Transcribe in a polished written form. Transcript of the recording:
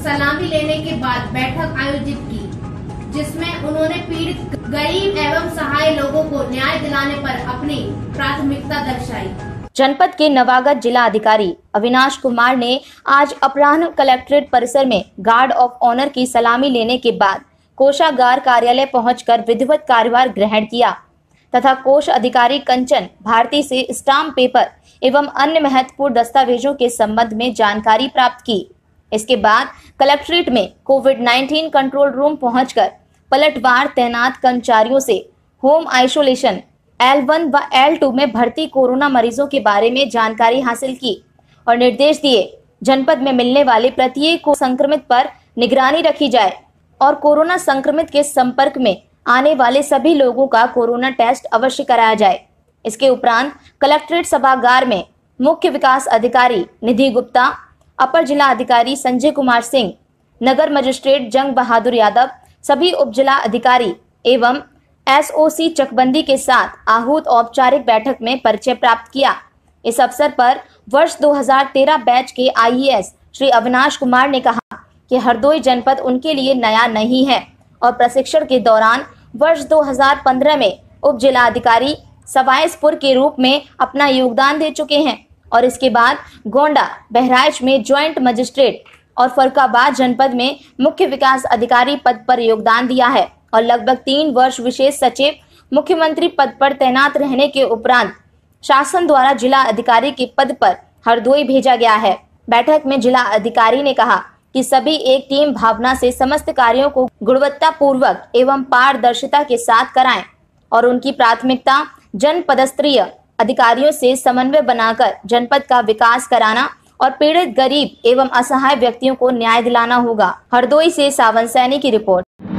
सलामी लेने के बाद बैठक आयोजित की, जिसमें उन्होंने पीड़ित गरीब एवं सहाय लोगों को न्याय दिलाने पर अपनी प्राथमिकता दर्शाई। जनपद के नवागत जिला अधिकारी अविनाश कुमार ने आज अपराह्न कलेक्ट्रेट परिसर में गार्ड ऑफ ऑनर की सलामी लेने के बाद कोषागार कार्यालय पहुंचकर विधिवत कार्यभार ग्रहण किया तथा कोष अधिकारी कंचन भारती से स्टाम्प पेपर एवं अन्य महत्वपूर्ण दस्तावेजों के संबंध में जानकारी प्राप्त की। इसके बाद कलेक्ट्रेट में कोविड-19 कंट्रोल रूम पहुंचकर पलटवार तैनात कर्मचारियों से होम आइसोलेशन L1 व L2 में भर्ती कोरोना मरीजों के बारे में जानकारी हासिल की और निर्देश दिए जनपद में मिलने वाले प्रत्येक को संक्रमित पर निगरानी रखी जाए और कोरोना संक्रमित के संपर्क में आने वाले सभी लोगों का कोरोना टेस्ट अवश्य कराया जाए। इसके उपरांत कलेक्ट्रेट सभागार में मुख्य विकास अधिकारी निधि गुप्ता, अपर जिला अधिकारी संजय कुमार सिंह, नगर मजिस्ट्रेट जंग बहादुर यादव, सभी उप जिला अधिकारी एवं SOC चकबंदी के साथ आहूत औपचारिक बैठक में परिचय प्राप्त किया। इस अवसर पर वर्ष 2013 बैच के IAS श्री अविनाश कुमार ने कहा कि हरदोई जनपद उनके लिए नया नहीं है और प्रशिक्षण के दौरान वर्ष 2015 में उप जिला अधिकारी सवाईसपुर के रूप में अपना योगदान दे चुके हैं और इसके बाद गोंडा, बहराइच में ज्वाइंट मजिस्ट्रेट और फरुखाबाद जनपद में मुख्य विकास अधिकारी पद पर योगदान दिया है और लगभग 3 वर्ष विशेष सचिव मुख्यमंत्री पद पर तैनात रहने के उपरांत शासन द्वारा जिला अधिकारी के पद पर हरदोई भेजा गया है। बैठक में जिला अधिकारी ने कहा कि सभी एक टीम भावना से समस्त कार्यों को गुणवत्ता पूर्वक एवं पारदर्शिता के साथ कराएं और उनकी प्राथमिकता जनपदस्तरीय अधिकारियों से समन्वय बनाकर जनपद का विकास कराना और पीड़ित गरीब एवं असहाय व्यक्तियों को न्याय दिलाना होगा। हरदोई से सावन सैनी की रिपोर्ट।